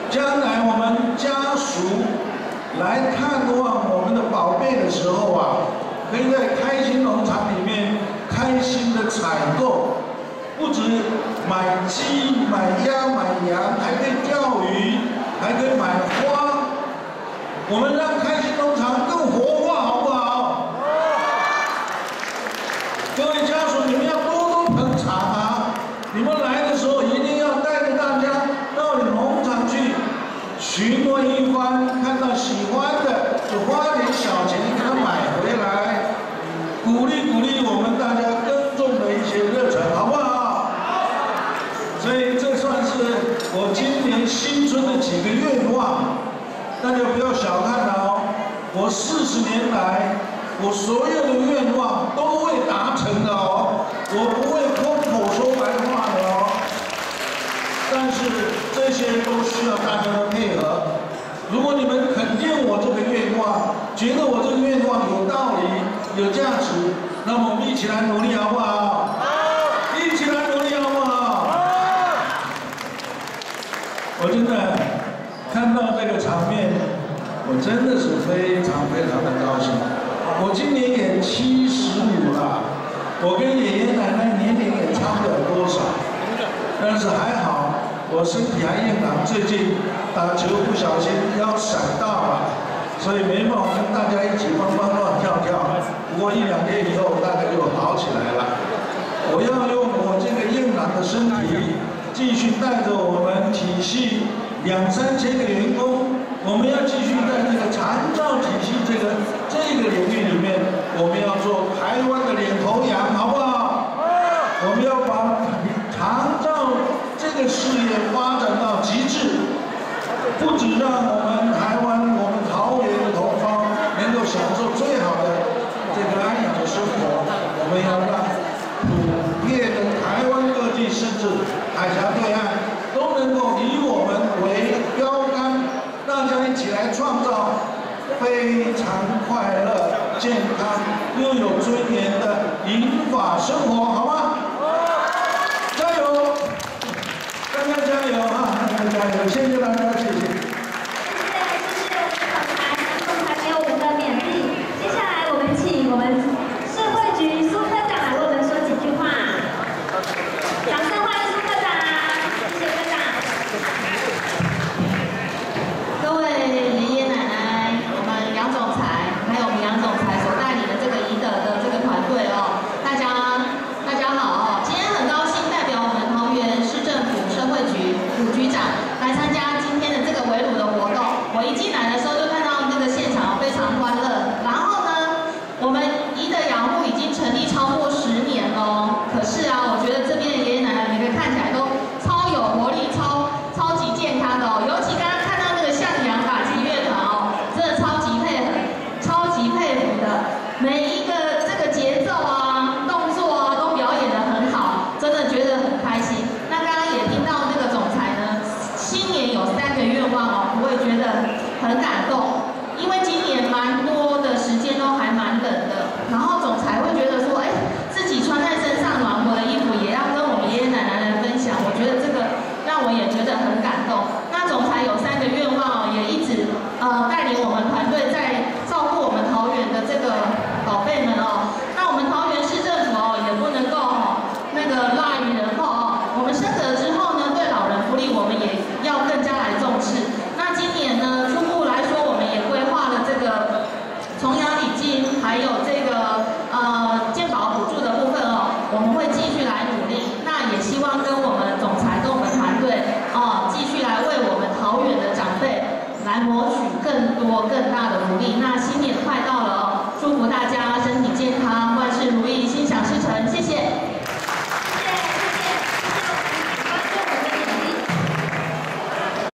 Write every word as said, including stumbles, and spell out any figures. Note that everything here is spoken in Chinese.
将来我们家属来看望我们的宝贝的时候啊，可以在开心农场里面开心的采购，不止买鸡、买鸭、买羊，还可以钓鱼，还可以买花。我们让开心农场更活化，好不好？各位家属，你们要多多捧场啊！你们来的时候一定要带着大家到农场去询问一番，看到喜欢的就花点小钱给他买回来，鼓励鼓励我们大家耕种的一些热忱，好不好？所以这算是我今年新春的几个愿望，大家不要小看了哦。我四十年来，我所有的愿望都会达成的哦，我不会空口说白话的哦。但是这些都需要大家的配合。如果你们肯定我这个愿望，觉得我这个愿望有道理、有价值，那么我们一起来努力，好不好？好！一起来努力，好不好？好！我真的看到这个场面，我真的是非常非常的高兴。我今年也七十五了，我跟爷爷奶奶年龄也差不了多少，但是还好。我身体还硬朗，最近打球不小心腰闪到了，所以没办法跟大家一起蹦蹦乱跳跳。不过一两天以后大概就好起来了。我要用我这个硬朗的身体，继续带着我们体系两三千个员工，我们要继续在这个长照体系这个这个领域里面，我们要做台湾的领头羊，好不好？我们要把长照这个事业发展到极致，不只让我们台湾、我们桃园的同胞能够享受最好的这个安养的生活，我们要让普遍的台湾各地甚至海峡对岸都能够以我们为标杆，大家一起来创造非常快乐、健康又有尊严的银发生活，好吗？加油！大家加油啊！大家加油！谢谢大家，谢谢。谢谢， 谢谢我们总裁、总裁给我们的勉励。接下来我们请我们社会局苏科长来为我们说几句话。掌声欢迎苏科长，谢谢科长。 各位爷爷奶奶，我们杨总裁，还有我们杨总裁所带领的这个宜德的这个团队哦，大家大家好哦。今天很高兴代表我们桃园市政府社会局副局长来参加今天的这个围炉的活动。我一进来的时候就看到那个现场非常欢乐。然后呢，我们宜德养护已经成立超过十年了，可是啊，我觉得这边的爷爷奶奶每个看起来都超有活力、超超级健康的哦。尤其刚刚看到那个向阳打击乐团哦，真的超级配合，超级佩服的。每一个这个节奏啊、动作啊都表演得很好，真的觉得很开心。那刚刚也听到那个总裁呢，新年有三个愿望哦，我也觉得很感动，因为今年蛮多的时间都还蛮冷的，然后总裁会觉得说，哎，自己穿在身上暖和的衣服也要跟我们爷爷奶奶来分享，我觉得这个让我也觉得很感动。那总裁有三个愿望哦，也一直呃带领我们团队在照顾我们桃园的这个宝贝们哦。那我们桃园市政府哦也不能够哦那个落于人后哦，我们升格之后呢，对老人福利我们也要更加来重视。那今年呢，初步来说，我们也规划了这个重阳礼金，还有这个呃健保补助的部分哦，我们会继续来努力。那也希望跟我们总裁跟我们团队哦，继续来为我们桃园的长辈来谋取更多更大的福利。那新年快到了哦，祝福大家身体健康。